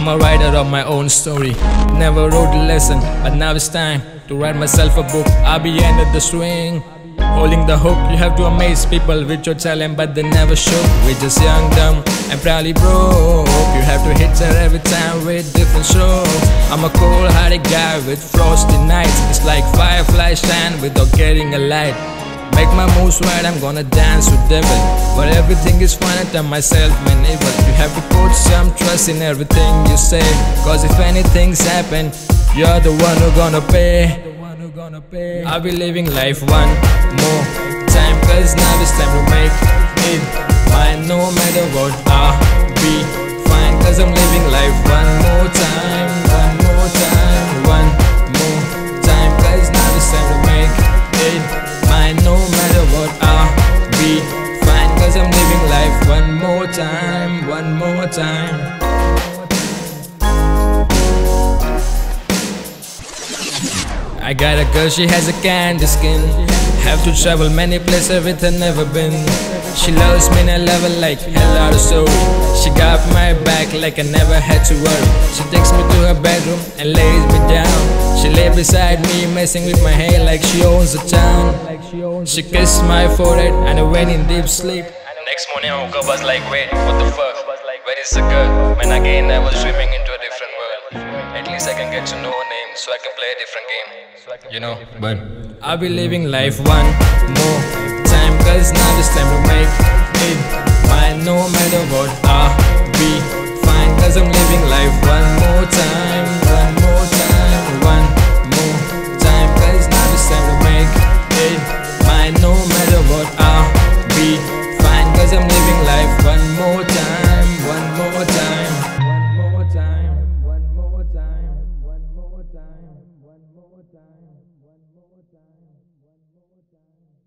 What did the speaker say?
I'm a writer of my own story. Never wrote a lesson, but now it's time to write myself a book. I'll be under the swing, holding the hook. You have to amaze people with your talent, but they never show. We're just young, dumb, and proudly broke. You have to hit her every time with different shows. I'm a cold-hearted guy with frosty nights. It's like fireflies shine without getting a light. Make my moves right, I'm gonna dance with devil. But everything is fine, I tell myself, man, evil. You have to put some trust in everything you say, cause if anything's happen, you're the one who's gonna pay. I'll be living life one more time, cause now it's time to make it mine. No matter what, I'll be fine, cause I'm living life one more time. One more time, one more time, cause now it's time to make it mine. No matter what, I'll be fine, cause I'm living life one more time. One more time. I got a girl, she has a candy skin. Have to travel many places with her never been. She loves me and I love her like a lot of story. She got my back like I never had to worry. She takes me to her bedroom and lays me down. She lay beside me messing with my hair like she owns the town. She kissed my forehead and I went in deep sleep. Next morning I woke up, I was like, wait, what the fuck? Where is the girl? When again I was dreaming into a different world. At least I can get to know her name, so I can play a different game. You know, but I'll be living life one more time, cause now it's time to make it mine. No matter what, I'll be fine, cause I'm living life one more time. One more time, one more time, cause now it's time to make it mine. No matter what, I'll be fine, cause I'm living life one more time. One more time. One more time. One more time. One more time. One more time. One more time. One more time.